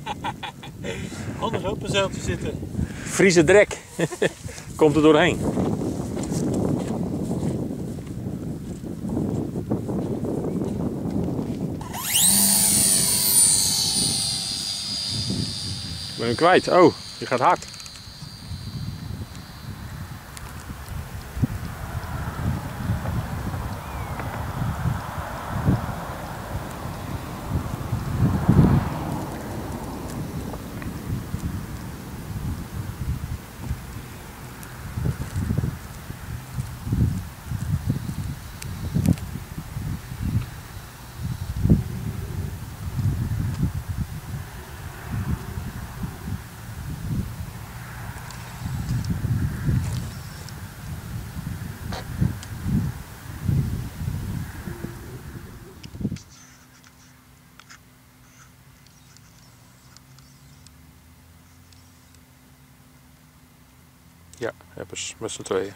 Anders op een zeiltje zitten. Friese drek. Komt er doorheen. Ik ben hem kwijt. Oh, die gaat hard. Ja, hebben ze met z'n tweeën.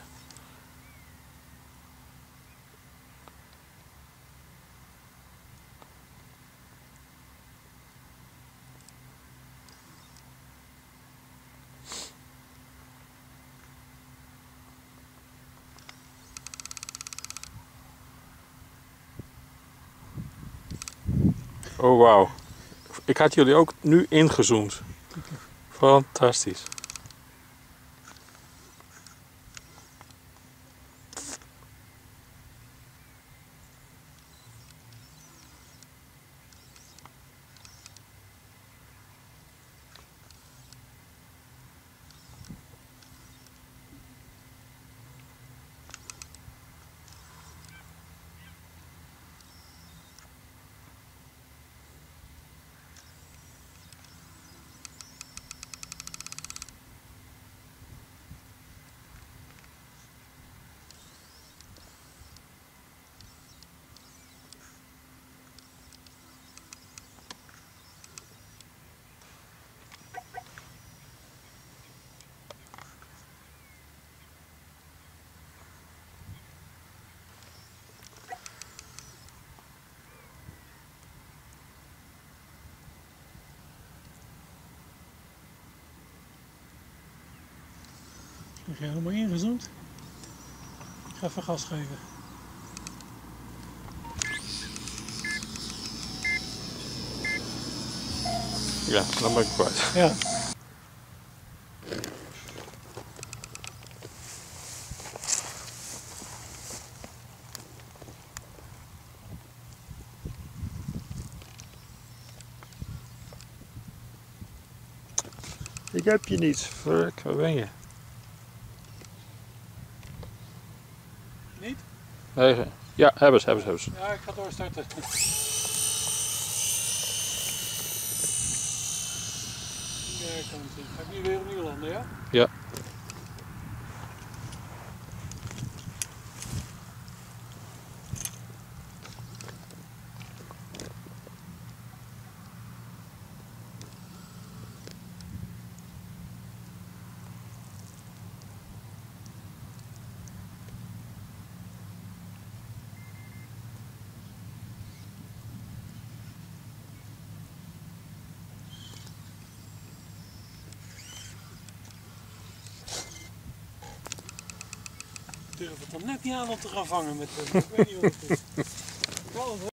Oh wauw. Ik had jullie ook nu ingezoomd. Fantastisch. Ik heb helemaal ingezoomd. Ik ga even gas geven. Ja, dan ben ik kwijt. Ja. Ik heb je niet. Fuck, waar ben je? Niet? Nee, ja, hebben ze. Ja, ik ga doorstarten. Ja, ik kan het zien. Ga ik nu weer opnieuw landen, ja? Ja. Ik durf het dan net niet aan om te gaan vangen met ik weet niet hoe het is.